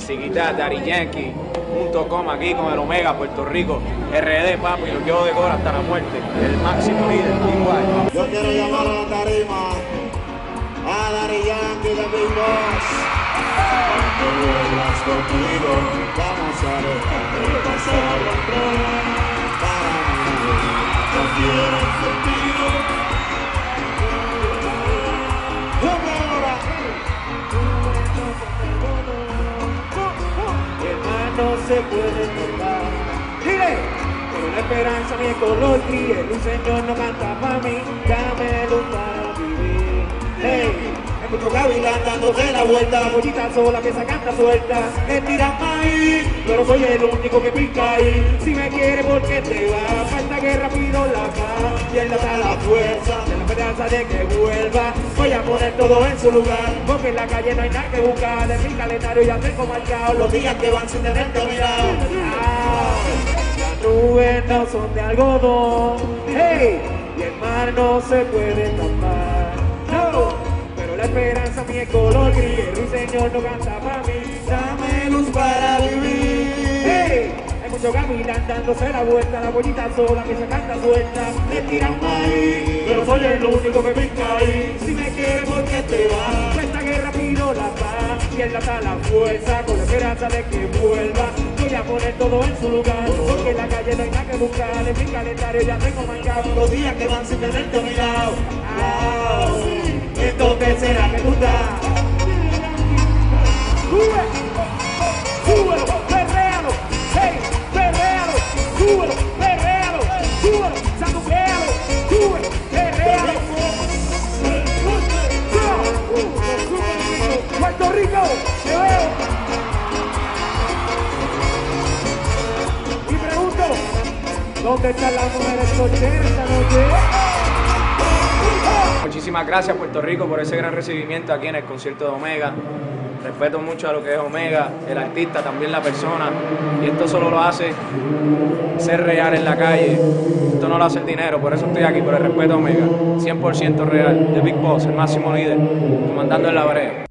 Siquita, Daddy Yankee.com aquí con el Omega, Puerto Rico, RD, papi, lo quiero de cora hasta la muerte, el máximo líder, igual. Yo quiero llamar a la tarima a Daddy Yankee de Big Boss. Cuando vuelvas conmigo, vamos a dejar de pasar los problemas. Para mí, no quiero sentido. No se puede tocar. ¡Dile! Pero la esperanza ni el color gris, el ruiseñor no canta para mí, dame luz para vivir. ¡Hey! Hay mucho gavilán dándose la vuelta, bollita sola, pieza canta suelta, me tiran maíz, pero soy el único que pica ahí. Si me quiere, ¿por qué te va? Falta que rápido la paz, y él da la fuerza, de la esperanza de que vuelva. Voy a poner todo en su lugar, porque en la calle no hay nada que buscar. En mi calendario ya tengo marcado los días que van sin tenerte a mi lado. Las nubes no son de algodón, hey, y el mar no se puede tapar, no. La esperanza mi es color gris, el ruiseñor no canta para mí, dame luz para vivir. Hey, hay mucho gavilán dándose la vuelta, la bollita sola que se canta suelta, me tiran maíz, pero soy el único que pica ahí. Si me quieres, ¿por qué te vas? Esta guerra pido la paz, y él da la fuerza, con la esperanza de que vuelva. Voy a poner todo en su lugar, porque en la calle no hay nada que buscar. En mi calendario ya tengo marcado los días que van sin tenerte a mi lado. ¿Dónde será que tú estás? Súbelo, perréalo, hey, perréalo, súbelo, perréalo, súbelo, sanduquéalo, súbelo, perréalo. Puerto Rico, te veo. Y pregunto, ¿dónde están las mujeres solteras esta noche? Muchísimas gracias Puerto Rico por ese gran recibimiento aquí en el concierto de Omega. Respeto mucho a lo que es Omega, el artista, también la persona, y esto solo lo hace ser real en la calle. Esto no lo hace el dinero, por eso estoy aquí, por el respeto a Omega. 100% real, de Big Boss, el máximo líder, comandando en la brea.